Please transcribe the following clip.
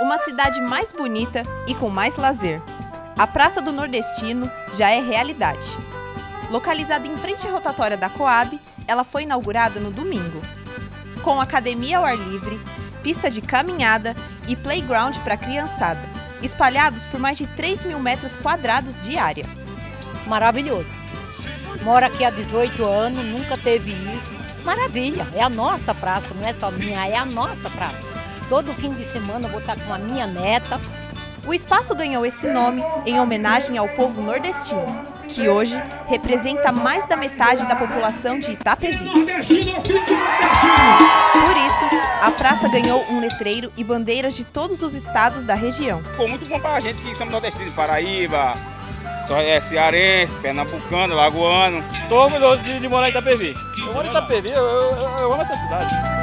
uma cidade mais bonita e com mais lazer. A Praça do Nordestino já é realidade. Localizada em frente à rotatória da Coab, ela foi inaugurada no domingo. Com academia ao ar livre, pista de caminhada e playground para a criançada, espalhados por mais de 3.000 metros quadrados de área. Maravilhoso. Moro aqui há 18 anos, nunca teve isso. Maravilha, é a nossa praça, não é só minha, é a nossa praça. Todo fim de semana eu vou estar com a minha neta. O espaço ganhou esse nome em homenagem ao povo nordestino, que hoje representa mais da metade da população de Itapevi. Por isso, a praça ganhou um letreiro e bandeiras de todos os estados da região. Ficou muito bom para a gente que somos nordestinos, Paraíba, cearense, pernambucano, lagoano. Estou orgulhoso de morar em Itapevi. Eu moro em Itapevi, eu amo essa cidade.